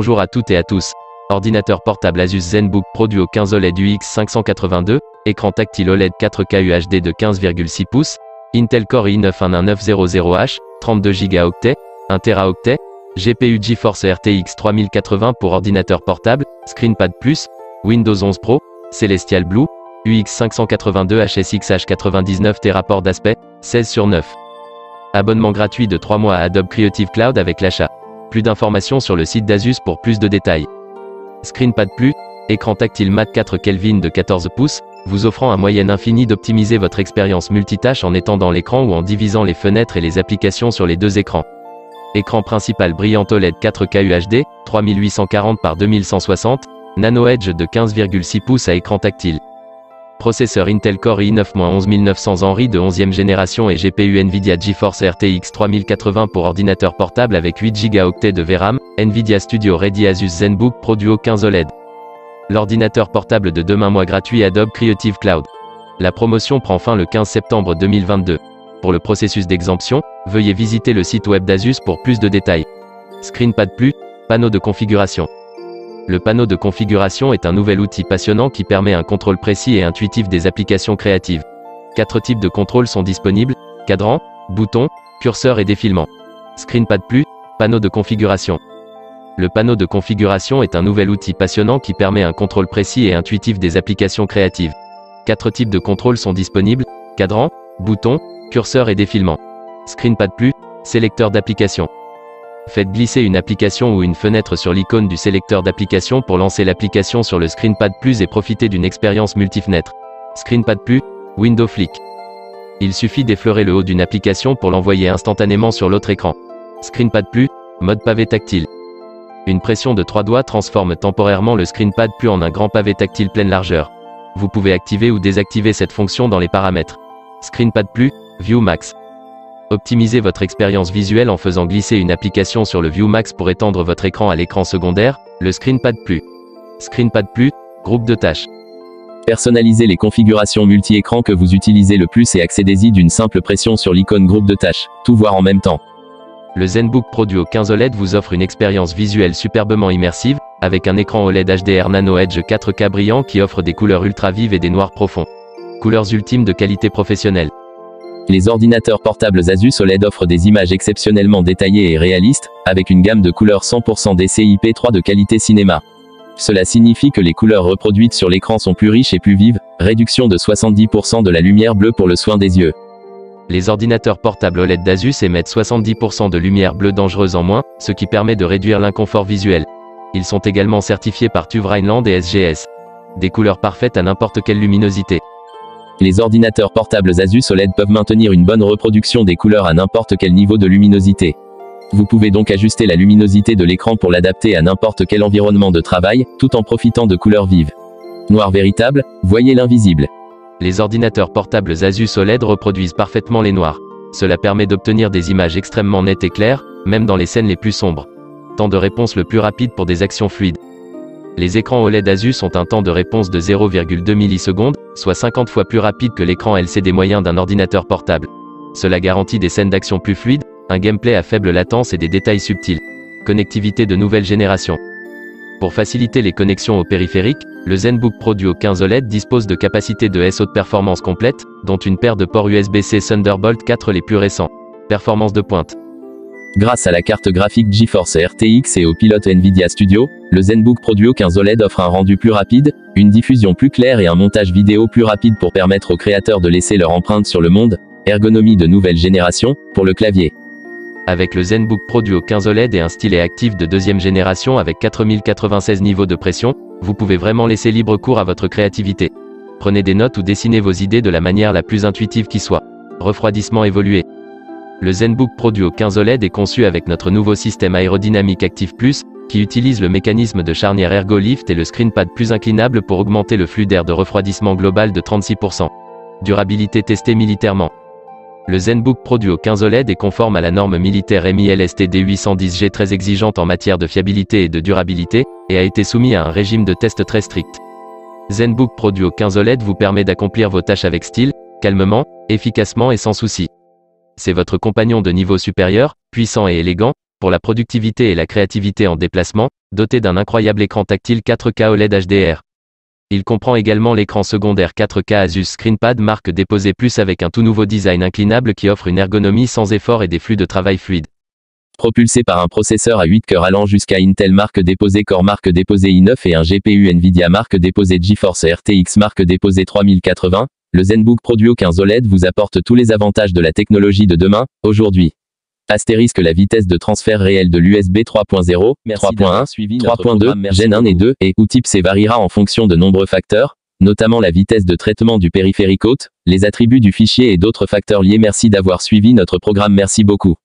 Bonjour à toutes et à tous. Ordinateur portable Asus ZenBook Pro Duo 15 OLED UX 582, écran tactile OLED 4K UHD de 15,6 pouces, Intel Core i9-11900H, 32 Go, 1 Teraoctet, GPU GeForce RTX 3080 pour ordinateur portable, ScreenPad Plus, Windows 11 Pro, Celestial Blue, UX 582 HSXH 99 T rapport d'aspect, 16/9. Abonnement gratuit de 3 mois à Adobe Creative Cloud avec l'achat. Plus d'informations sur le site d'Asus pour plus de détails. ScreenPad Plus, écran tactile mat 4 Kelvin de 14 pouces, vous offrant un moyen infini d'optimiser votre expérience multitâche en étendant l'écran ou en divisant les fenêtres et les applications sur les deux écrans. Écran principal brillant OLED 4K UHD, 3840 par 2160, Nano Edge de 15,6 pouces à écran tactile. Processeur Intel Core i9-11900 Henry de 11e génération et GPU Nvidia GeForce RTX 3080 pour ordinateur portable avec 8 Go de VRAM, Nvidia Studio Ready Asus ZenBook Pro Duo 15 OLED. L'ordinateur portable de demain mois gratuit Adobe Creative Cloud. La promotion prend fin le 15 septembre 2022. Pour le processus d'exemption, veuillez visiter le site web d'Asus pour plus de détails. ScreenPad Plus, panneau de configuration. Le panneau de configuration est un nouvel outil passionnant qui permet un contrôle précis et intuitif des applications créatives. 4 types de contrôles sont disponibles: cadran, bouton, curseur et défilement. ScreenPad Plus, panneau de configuration. Le panneau de configuration est un nouvel outil passionnant qui permet un contrôle précis et intuitif des applications créatives. 4 types de contrôles sont disponibles: cadran, bouton, curseur et défilement. ScreenPad Plus, sélecteur d'application. Faites glisser une application ou une fenêtre sur l'icône du sélecteur d'application pour lancer l'application sur le ScreenPad Plus et profiter d'une expérience multifenêtre. ScreenPad Plus, Window Flick. Il suffit d'effleurer le haut d'une application pour l'envoyer instantanément sur l'autre écran. ScreenPad Plus, mode pavé tactile. Une pression de 3 doigts transforme temporairement le ScreenPad Plus en un grand pavé tactile pleine largeur. Vous pouvez activer ou désactiver cette fonction dans les paramètres. ScreenPad Plus, View Max. Optimisez votre expérience visuelle en faisant glisser une application sur le View Max pour étendre votre écran à l'écran secondaire, le ScreenPad Plus. ScreenPad Plus, groupe de tâches. Personnalisez les configurations multi-écran que vous utilisez le plus et accédez-y d'une simple pression sur l'icône groupe de tâches, tout voir en même temps. Le ZenBook Pro Duo 15 OLED vous offre une expérience visuelle superbement immersive, avec un écran OLED HDR Nano Edge 4K brillant qui offre des couleurs ultra vives et des noirs profonds. Couleurs ultimes de qualité professionnelle. Les ordinateurs portables Asus OLED offrent des images exceptionnellement détaillées et réalistes, avec une gamme de couleurs 100% DCI-P3 de qualité cinéma. Cela signifie que les couleurs reproduites sur l'écran sont plus riches et plus vives, réduction de 70% de la lumière bleue pour le soin des yeux. Les ordinateurs portables OLED d'Asus émettent 70% de lumière bleue dangereuse en moins, ce qui permet de réduire l'inconfort visuel. Ils sont également certifiés par TÜV Rheinland et SGS. Des couleurs parfaites à n'importe quelle luminosité. Les ordinateurs portables Asus OLED peuvent maintenir une bonne reproduction des couleurs à n'importe quel niveau de luminosité. Vous pouvez donc ajuster la luminosité de l'écran pour l'adapter à n'importe quel environnement de travail, tout en profitant de couleurs vives. Noir véritable, voyez l'invisible. Les ordinateurs portables Asus OLED reproduisent parfaitement les noirs. Cela permet d'obtenir des images extrêmement nettes et claires, même dans les scènes les plus sombres. Temps de réponse le plus rapide pour des actions fluides. Les écrans OLED Asus ont un temps de réponse de 0,2 millisecondes, soit 50 fois plus rapide que l'écran LCD moyen d'un ordinateur portable. Cela garantit des scènes d'action plus fluides, un gameplay à faible latence et des détails subtils. Connectivité de nouvelle génération. Pour faciliter les connexions aux périphériques, le ZenBook Pro Duo 15 OLED dispose de capacités de haute performance complète, dont une paire de ports USB-C Thunderbolt 4 les plus récents. Performance de pointe. Grâce à la carte graphique GeForce RTX et au pilote Nvidia Studio, le ZenBook Pro Duo 15 OLED offre un rendu plus rapide, une diffusion plus claire et un montage vidéo plus rapide pour permettre aux créateurs de laisser leur empreinte sur le monde. Ergonomie de nouvelle génération, pour le clavier. Avec le ZenBook Pro Duo 15 OLED et un stylet actif de 2e génération avec 4096 niveaux de pression, vous pouvez vraiment laisser libre cours à votre créativité. Prenez des notes ou dessinez vos idées de la manière la plus intuitive qui soit. Refroidissement évolué. Le ZenBook Pro Duo 15 OLED est conçu avec notre nouveau système aérodynamique Active Plus, qui utilise le mécanisme de charnière Ergo Lift et le ScreenPad Plus inclinable pour augmenter le flux d'air de refroidissement global de 36%. Durabilité testée militairement. Le ZenBook Pro Duo 15 OLED est conforme à la norme militaire MIL-STD 810G très exigeante en matière de fiabilité et de durabilité, et a été soumis à un régime de test très strict. ZenBook Pro Duo 15 OLED vous permet d'accomplir vos tâches avec style, calmement, efficacement et sans souci. C'est votre compagnon de niveau supérieur, puissant et élégant, pour la productivité et la créativité en déplacement, doté d'un incroyable écran tactile 4K OLED HDR. Il comprend également l'écran secondaire 4K Asus ScreenPad marque déposée plus avec un tout nouveau design inclinable qui offre une ergonomie sans effort et des flux de travail fluides. Propulsé par un processeur à 8 cœurs allant jusqu'à Intel marque déposée Core marque déposée i9 et un GPU Nvidia marque déposée GeForce RTX marque déposée 3080, le ZenBook Pro Duo 15 OLED vous apporte tous les avantages de la technologie de demain, aujourd'hui. Astérisque la vitesse de transfert réel de l'USB 3.0, 3.1, 3.2, Gen 1 et 2, et ou type C variera en fonction de nombreux facteurs, notamment la vitesse de traitement du périphérique haute, les attributs du fichier et d'autres facteurs liés. Merci d'avoir suivi notre programme. Merci beaucoup.